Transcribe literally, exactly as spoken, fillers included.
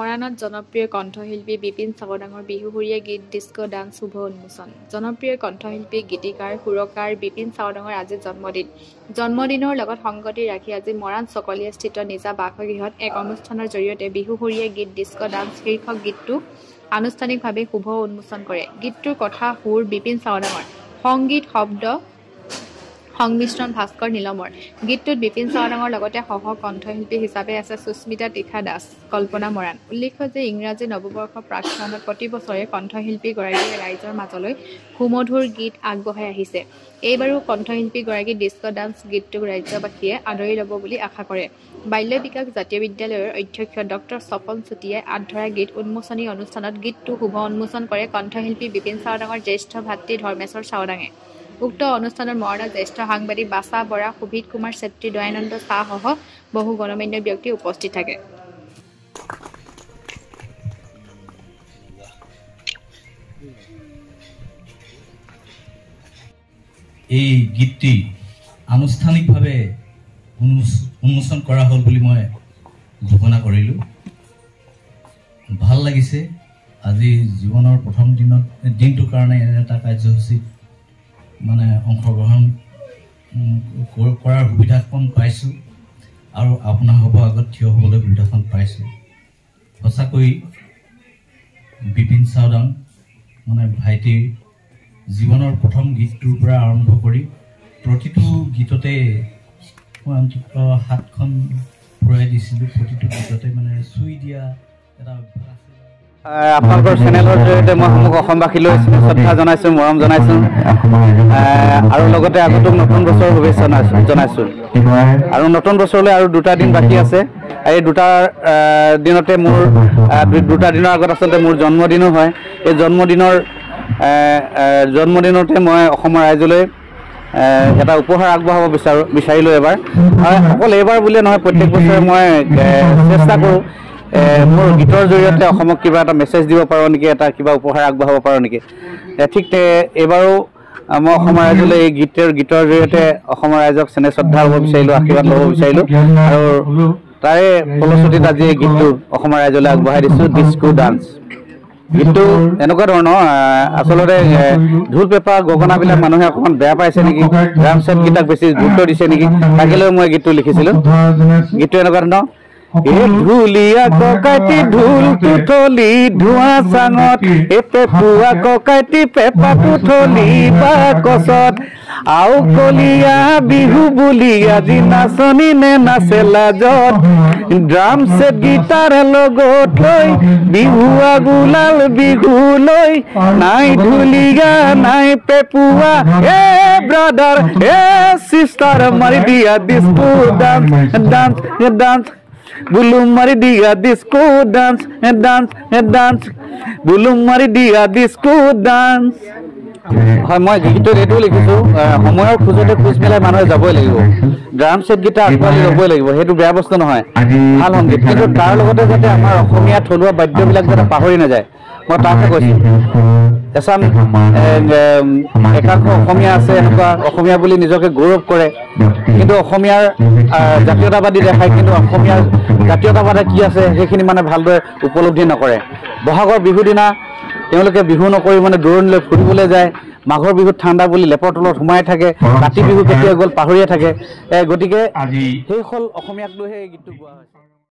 মৰাণত জনপ্ৰিয় কণ্ঠশিল্পী বিপিন চাৱদাঙৰ বিহুসুৰীয়া গীত ডিস্কো ডান্স শুভ উন্মোচন। জনপ্ৰিয় কণ্ঠশিল্পী গীতিকাৰ সুৰকাৰ বিপিন চাৱদাঙৰ আজি জন্মদিন। জন্মদিনৰ লগত সংগতি ৰাখি আজি মৰাণ চকলীয়াস্থিত নিজা বাসগৃহত এক অনুষ্ঠানৰ জৰিয়তে বিহুসুৰীয়া গীত ডিস্কো ডান্স শীৰ্ষক গীতটো আনুষ্ঠানিকভাৱে শুভ উন্মোচন কৰে। গীতটোৰ কথা সুৰ বিপিন চাৱদাঙৰ, সংগীত শব্দ সংমিশ্ৰণ ভাস্কৰ নীলমৰ। গীতটোত বিপিন চাৱদাঙৰ লগতে সহ কণ্ঠশিল্পী হিচাপে আছে সুস্মিতা তীখা দাস, কল্পনা মৰাণ। উল্লেখ্য যে ইংৰাজী নৱবৰ্ষ প্ৰাক্ষণত প্ৰতি বছৰে কণ্ঠশিল্পীগৰাকীয়ে ৰাইজৰ মাজলৈ সুমধুৰ গীত আগবঢ়াই আহিছে। এইবাৰো কণ্ঠশিল্পীগৰাকী ডিস্কো ডান্স গীতটোক ৰাজ্যবাসীয়ে আদৰি ল'ব বুলি আশা কৰে। বাল্য বিকাশ জাতীয় বিদ্যালয়ৰ অধ্যক্ষ ডক্টৰ স্বপন চুতীয়াই আধৰা গীত উন্মোচনী অনুষ্ঠানত গীতটো শুভ উন্মোচন কৰে কণ্ঠশিল্পী বিপিন চাৱদাঙৰ জ্যেষ্ঠ ভাতৃ ধৰ্মেশ্বৰ চাৱদাঙে। উক্ত অনুষ্ঠানত মৰাণৰ জ্যেষ্ঠ সাংবাদিক বাচা বৰা, সুভিত কুমাৰ চেত্ৰী, দয়ানন্দ চাহসহ বহু গণমান্য ব্যক্তি উপস্থিত থাকে। এই গীতটি আনুষ্ঠানিকভাৱে উন্মোচন কৰা হ'ল বুলি মই ঘোষণা কৰিলোঁ। ভাল লাগিছে আজি জীৱনৰ প্ৰথম দিনত দিনটোৰ কাৰণে এনে এটা কাৰ্যসূচীত মানে অংশগ্ৰহণ কৰাৰ সুবিধাখন পাইছোঁ আৰু আপোনালোকৰ আগত থিয় হ'বলৈ সুবিধাখন পাইছোঁ। সঁচাকৈ বিপিন চাৱদাং মানে ভাইটিৰ জীৱনৰ প্ৰথম গীতটোৰ পৰা আৰম্ভ কৰি প্ৰতিটো গীততে মই অন্তত হাতখন ফুৰাই দিছিলোঁ। প্ৰতিটো গীততে মানে চুই দিয়া এটা অভ্যাস আছে। আপোনালোকৰ চেনেলৰ জৰিয়তে মই সমূহ অসমবাসীলৈ শ্ৰদ্ধা জনাইছোঁ, মৰম জনাইছোঁ আৰু লগতে আগন্তুক নতুন বছৰৰ শুভেচ্ছা জনাইছোঁ। আৰু নতুন বছৰলৈ আৰু দুটা দিন বাকী আছে। এই দুটা দিনতে মোৰ দুটা দিনৰ আগত আচলতে মোৰ জন্মদিনো হয়। এই জন্মদিনৰ জন্মদিনতে মই অসমৰ ৰাইজলৈ এটা উপহাৰ আগবঢ়াব বিচাৰোঁ বিচাৰিলোঁ এবাৰ। অকল এইবাৰ বুলিয়ে নহয়, প্ৰত্যেক বছৰে মই চেষ্টা কৰোঁ মোৰ গীতৰ জৰিয়তে অসমক কিবা এটা মেছেজ দিব পাৰোঁ নেকি, এটা কিবা উপহাৰ আগবঢ়াব পাৰোঁ নেকি। ঠিক এইবাৰো মই অসমৰ ৰাইজলৈ এই গীতৰ গীতৰ জৰিয়তে অসমৰ ৰাইজক চেনে শ্ৰদ্ধা ল'ব বিচাৰিলোঁ, আশীৰ্বাদ ল'ব বিচাৰিলোঁ আৰু তাৰে ফলশ্ৰুতিত আজি এই গীতটো অসমৰ ৰাইজলৈ আগবঢ়াই দিছোঁ, ডিস্কো ডান্স। গীতটো এনেকুৱা ধৰণৰ, আচলতে ঢোল পেঁপা গগনাবিলাক মানুহে অকণমান বেয়া পাইছে নেকি, ড্ৰাম ছেটকেইটাক বেছি গুৰুত্ব দিছে নেকি, তাকে লৈ মই গীতটো লিখিছিলোঁ। গীতটো এনেকুৱা ধৰণৰ, এ ঢুলীয়া ককাইটি ঢোল তুঠলি ধোঁৱা চাঙত, এ পেপুৱা ককাইটি পেপা তুঠলি বাকচত, আও কলীয়া বিহু বুলি আজি নাচনি নে নাচে লাজত, ড্ৰাম ছেট গীটাৰ লগত লৈ বিহুৱা গুলাল বিহু লৈ, নাই ঢুলীয়া নাই পেপুৱা এ ব্ৰাদাৰ এ চিষ্টাৰ, মাৰি দিয়া ডিস্কো ডান্স ডান্স ডান্স, বুলুম মাৰি দিয়া ডিস্কো ডান্স ডান্স ডান্স, বুলুম মাৰি দিয়া ডিস্কো ডান্স। হয়, মই গীতটোত এইটো লিখিছোঁ, সময়ৰ খোজতে খোজ মিলাই মানুহে যাবই লাগিব, ড্ৰাম ছেট গীটা আগবাঢ়ি ল'বই লাগিব, সেইটো বেয়া বস্তু নহয়, ভাল সংগীত। কিন্তু তাৰ লগতে যাতে আমাৰ অসমীয়া থলুৱা বাদ্যবিলাক যাতে পাহৰি নাযায়, মই তাকে কৈছোঁ। এচাম একাংশ অসমীয়া আছে এনেকুৱা অসমীয়া বুলি নিজকে গৌৰৱ কৰে, কিন্তু অসমীয়াৰ জাতীয়তাবাদী দেখায়, কিন্তু অসমীয়াৰ জাতীয়তাবাদে কি আছে সেইখিনি মানে ভালদৰে উপলব্ধি নকৰে। বহাগৰ বিহু দিনা তেওঁলোকে বিহু নকৰি মানে দূৰণিলৈ ফুৰিবলৈ যায়, মাঘৰ বিহুত ঠাণ্ডা বুলি লেপৰ তলত সোমাই থাকে, কাতি বিহু কেতিয়া গ'ল পাহৰিয়ে থাকে। গতিকে সেই হ'ল অসমীয়াক লৈহে এই গীতটো গোৱা হৈছে।